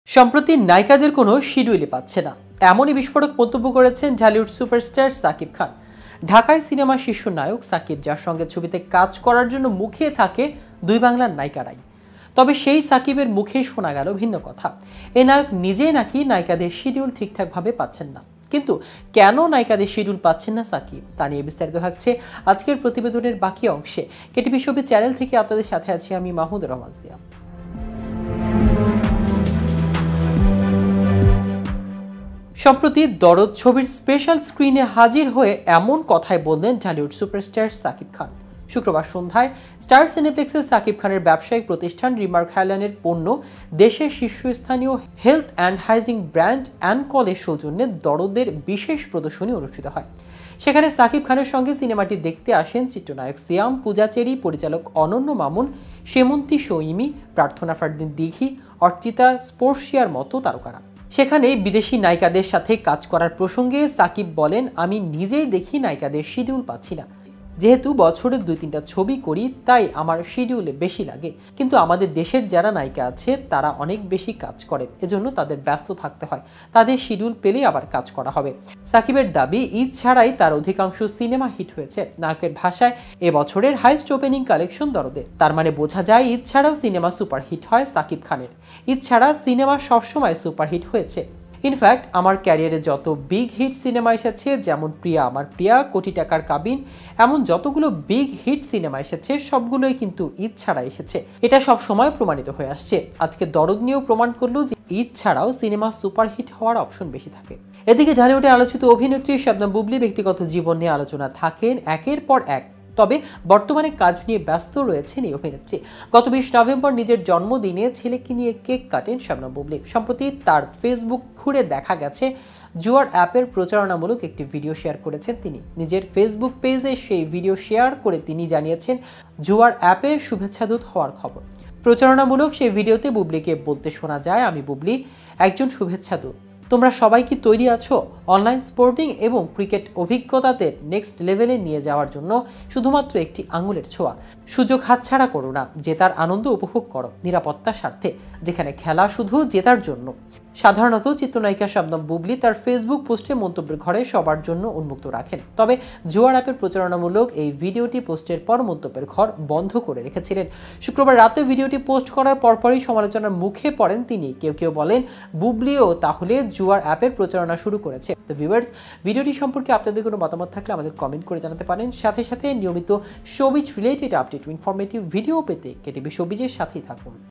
সম্প্রতি নায়িকাদের কোনো শিডিউলই পাচ্ছে না, এমনই বিস্ফোরক মন্তব্য করেছেন ঢালিউড সুপারস্টার সাকিব খান। ঢাকায় সিনেমার শীর্ষ নায়ক সাকিব, যার সঙ্গে ছবিতে কাজ করার জন্য মুখিয়ে থাকে দুই বাংলার নায়িকারাই। তবে সেই সাকিবের মুখেই শোনা গেল ভিন্ন কথা। এ নায়ক নিজেই নাকি নায়িকাদের শিডিউল ঠিকঠাকভাবে পাচ্ছেন না। কিন্তু কেন নায়িকাদের শিডিউল পাচ্ছেন না সাকিব, তা নিয়ে বিস্তারিত থাকছে আজকের প্রতিবেদনের বাকি অংশে। কেটিভি ছবি চ্যানেল থেকে আপনাদের সাথে আছি আমি মাহমুদ রহমান জিয়া। সম্প্রতি দরদ ছবির স্পেশাল স্ক্রিনে হাজির হয়ে এমন কথাই বললেন ঢালিউড সুপারস্টার সাকিব খান। শুক্রবার সন্ধ্যায় স্টার সিনেপ্লেক্সে সাকিব খানের ব্যবসায়িক প্রতিষ্ঠান রিমার্ক হাইল্যান্ডের পণ্য দেশের শীর্ষস্থানীয় হেলথ অ্যান্ড হাইজিন ব্র্যান্ড অ্যানকলের সৌজন্যে দরদের বিশেষ প্রদর্শনী অনুষ্ঠিত হয়। সেখানে সাকিব খানের সঙ্গে সিনেমাটি দেখতে আসেন চিত্রনায়ক সিয়াম, পূজা চেরি, পরিচালক অনন্য মামুন, সেমন্তী শৈমী, প্রার্থনা ফারদিন দিঘি, অর্চিতা স্পর্শিয়ার মতো তারকারা। সেখানে বিদেশি নায়িকাদের সাথে কাজ করার প্রসঙ্গে সাকিব বলেন, আমি নিজেই দেখি নায়িকাদের শিডিউল পাচ্ছি না। যেহেতু বছরে 2-3টা ছবি করি, তাই আমার শিডিউলে বেশি লাগে। কিন্তু আমাদের দেশের যারা নায়িকা আছে তারা অনেক বেশি কাজ করে, এজন্য তাদের ব্যস্ত থাকতে হয়। তাদের শিডিউল পেলেই আবার কাজ করা হবে। সাকিবের দাবি, ঈদ ছাড়াই তার অধিকাংশ সিনেমা হিট হয়েছে। নায়কের ভাষায়, এবছরের হাইস্ট ওপেনিং কালেকশন দরদে। তার মানে বোঝা যায় ঈদ ছাড়াও সিনেমা সুপারহিট হয় সাকিব খানের। ঈদ ছাড়া সিনেমা সবসময় সুপারহিট হয়েছে। ইনফ্যাক্ট আমার ক্যারিয়ারে যত বিগ হিট সিনেমা এসেছে, যেমন প্রিয়া আমার প্রিয়া, কোটি টাকার কাবিন, এমন যতগুলো বিগ হিট সিনেমা এসেছে সবগুলোই কিন্তু ঈদ ছাড়া এসেছে। এটা সব সময় প্রমাণিত হয়ে আসছে। আজকে দরদ নিয়েও প্রমাণ করলো যে ঈদ ছাড়াও সিনেমা সুপারহিট হওয়ার অপশন বেশি থাকে। এদিকে ঢালিউডে আলোচিত অভিনেত্রী শবনম বুবলি ব্যক্তিগত জীবন নিয়ে আলোচনা থাকেন একের পর এক। তবে বর্তমানে কাজ নিয়ে ব্যস্ত রয়েছেন এই অভিনেত্রী। গত 20 নভেম্বর নিজের জন্মদিনে ছেলেকে নিয়ে কেক কাটেন শবনম বুবলি। সম্প্রতি তার ফেসবুক ঘুরে দেখা গেছে জুয়ার অ্যাপের প্রচারণামূলক একটি ভিডিও শেয়ার করেছেন তিনি। নিজের ফেসবুক পেজে সেই ভিডিও শেয়ার করে তিনি জানিয়েছেন জুয়ার অ্যাপে শুভেচ্ছাদূত হওয়ার খবর। প্রচারণামূলক সেই ভিডিওতে বুবলিকে বলতে শোনা যায়, আমি বুবলি, একজন শুভেচ্ছাদূত। তোমরা সবাই কি তৈরি আছো অনলাইন স্পোর্টিং এবং ক্রিকেট অভিজ্ঞতাতে নেক্সট লেভেলে নিয়ে যাওয়ার জন্য? শুধুমাত্র একটি আঙুলের ছোঁয়া। সুযোগ হাতছাড়া করো না, জেতার আনন্দ উপভোগ করো নিরাপত্তার স্বার্থে, যেখানে খেলা শুধু জেতার জন্য। সাধারণত চিত্রনায়িকা শবনম বুবলি তার ফেসবুক পোস্টে মন্তব্যের ঘরে সবার জন্য উন্মুক্ত রাখেন। তবে জুয়ার অ্যাপের প্রচারণামূলক এই ভিডিওটি পোস্টের পর মন্তব্যের ঘর বন্ধ করে রেখেছিলেন। শুক্রবার রাতে ভিডিওটি পোস্ট করার পরপরই সমালোচনার মুখে পড়েন তিনি। কেউ কেউ বলেন বুবলিও তাহলে জুয়ার অ্যাপের প্রচারণা শুরু করেছে। তো ভিউয়ার্স, ভিডিওটি সম্পর্কে আপনাদের কোনো মতামত থাকলে আমাদের কমেন্ট করে জানাতে পারেন। সাথে সাথে নিয়মিত showbiz related update, informative video পেতে কেটিভি শোবিজের সাথেই থাকুন।